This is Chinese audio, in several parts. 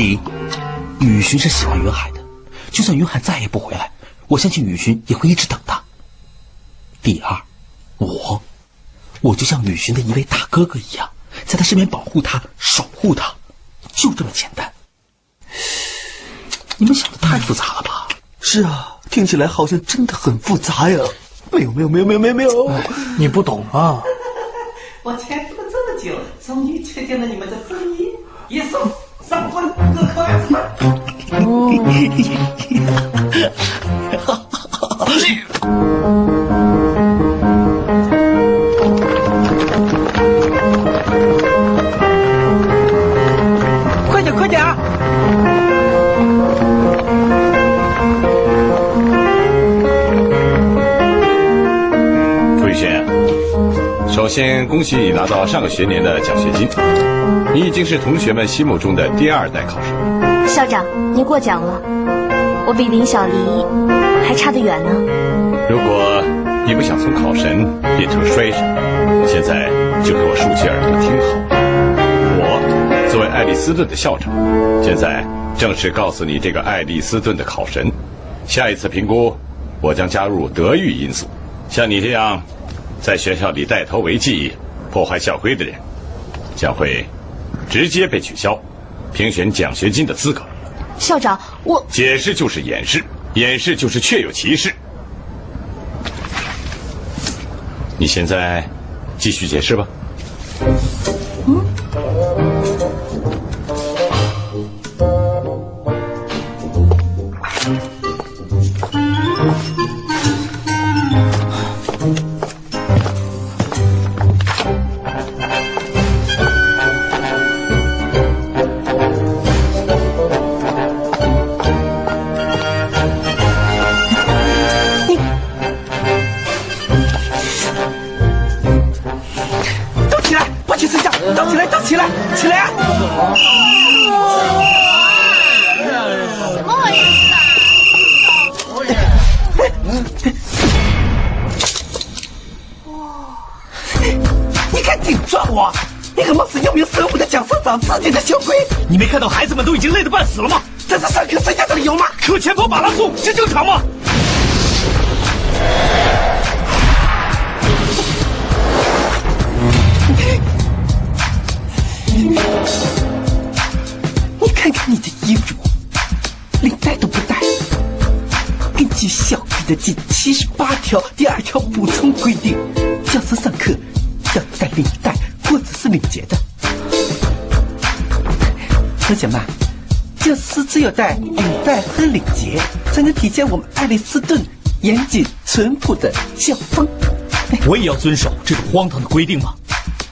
第一，雨荨是喜欢云海的，就算云海再也不回来，我相信雨荨也会一直等他。第二，我就像雨荨的一位大哥哥一样，在他身边保护他、守护他，就这么简单。你们想的太复杂了吧？ 是啊，听起来好像真的很复杂呀。没有， 你不懂啊。 我潜伏了这么久，终于确定了你们的声音。一送上棍各扣2次。快点啊！ 朱宇轩，首先恭喜你拿到上个学年的奖学金，你已经是同学们心目中的第2代考生。 校长，您过奖了，我比林小黎还差得远呢。 如果你不想从考神变成衰神，现在就给我竖起耳朵听好。我作为爱丽斯顿的校长，现在正式告诉你这个爱丽斯顿的考神，下一次评估我将加入德育因素，像你这样在学校里带头违纪、破坏校规的人，将会直接被取消评选奖学金的资格。 校长，我解释就是掩饰，掩饰就是确有其事。你现在继续解释吧。 起来！ 怎么回事你敢顶撞我？你可冒死要名神武的蒋社长自己的校规！ 你没看到孩子们都已经累得半死了吗？ 这是上课睡觉的理由吗？ 课前跑马拉松，这正常吗？ 你看看你的衣服，领带都不带。根据校规的第78条第2条补充规定，教师上课要带领带或者是领结的。同学们，教师只有带领带和领结，才能体现我们爱丽斯顿严谨淳朴的校风。 我也要遵守这个荒唐的规定吗？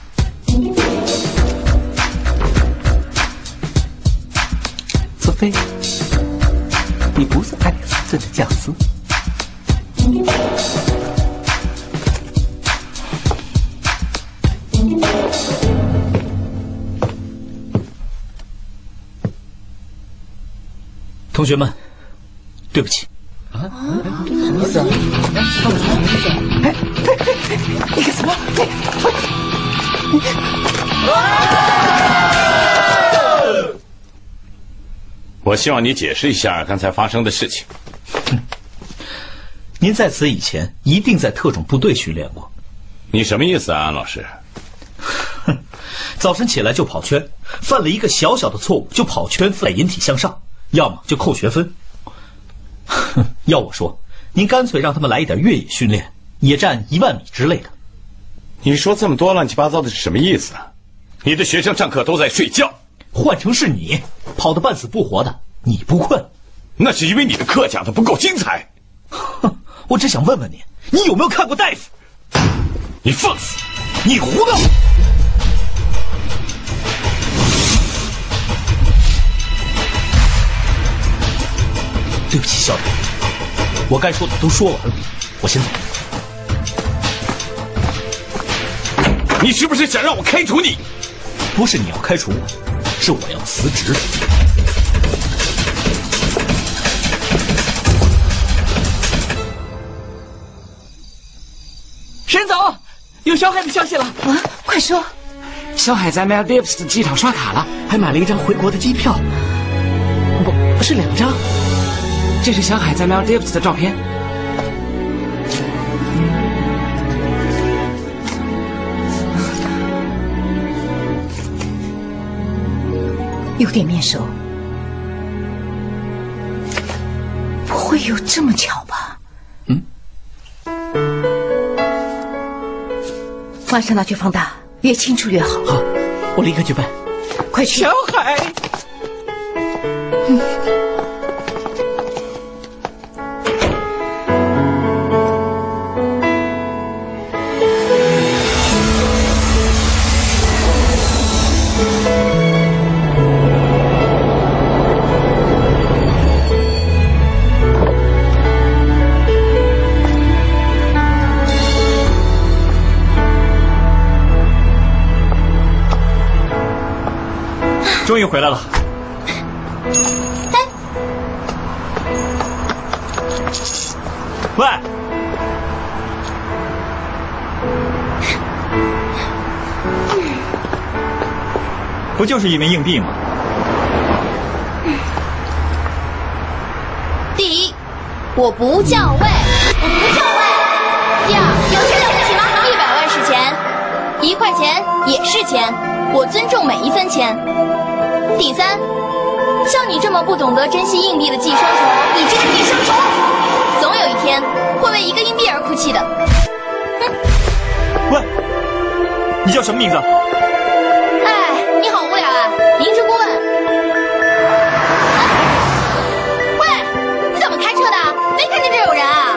除非你不是爱丽斯顿的教师。 同学们，对不起。 什么意思啊？哎，你干什么？ 我希望你解释一下刚才发生的事情。 您在此以前一定在特种部队训练过。 你什么意思啊，安老师？ 早晨起来就跑圈，犯了一个小小的错误就跑圈再引体向上，要么就扣学分。要我说，您干脆让他们来一点越野训练，野战10000米之类的。 你说这么多乱七八糟的是什么意思啊？你的学生上课都在睡觉， 换成是你，跑得半死不活的，你不困？ 那是因为你的课讲得不够精彩。 哼，我只想问问你，你有没有看过大夫？ 你放肆！ 你胡闹！对不起，校长，我该说的都说完了，我先走。 你是不是想让我开除你？ 不是你要开除我，是我要辞职。 沈总，有小海的消息了啊！快说。 小海在 Maldives 的机场刷卡了，还买了一张回国的机票。 是2张。这是小海在 Maldives 的照片。 有点面熟，不会有这么巧吧？晚上拿去放大，越清楚越好。 好，我立刻去办。 快去！ 小海。 终于回来了。喂，不就是一枚硬币吗？ 第一，我不叫位，我不叫位。第二，有钱了不起吗？100万是钱，1块钱也是钱，我尊重每一分钱。第三，像你这么不懂得珍惜硬币的寄生虫，你这个寄生虫，总有一天会为1个硬币而哭泣的。哼！ 喂，你叫什么名字？ 哎，你好无聊啊，灵芝顾问。喂，你怎么开车的？没看见这有人啊？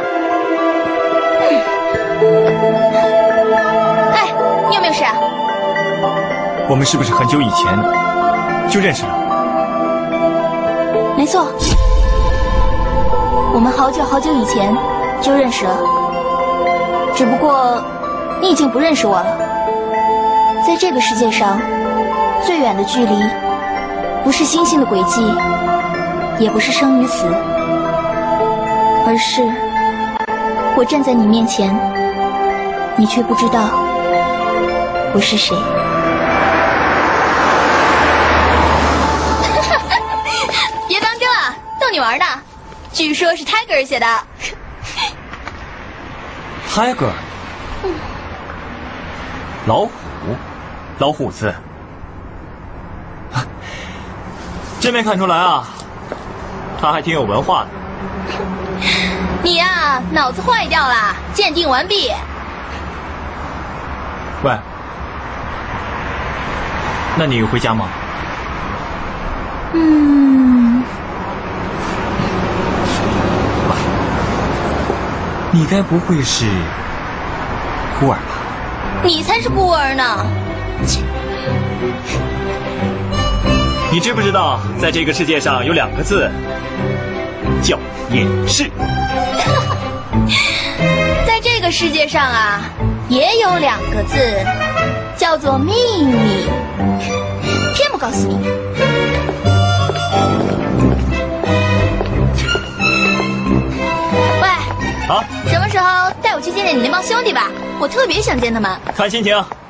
哎，你有没有事啊？ 我们是不是很久以前就认识了？ 没错，我们好久好久以前就认识了，只不过你已经不认识我了。在这个世界上，最远的距离，不是星星的轨迹，也不是生与死，而是我站在你面前，你却不知道我是谁。别当真了，逗你玩的。据说是 Tiger 写的。 Tiger，老虎，老虎子，真没看出来啊，他还挺有文化的。 你呀，脑子坏掉了。鉴定完毕。 喂，那你回家吗？你该不会是孤儿吧？ 你才是孤儿呢！ 你知不知道，在这个世界上有2个字叫掩饰？ 在这个世界上啊，也有2个字叫做秘密，偏不告诉你。喂， 啊， 什么时候带我去见见你那帮兄弟吧？我特别想见他们。 看心情。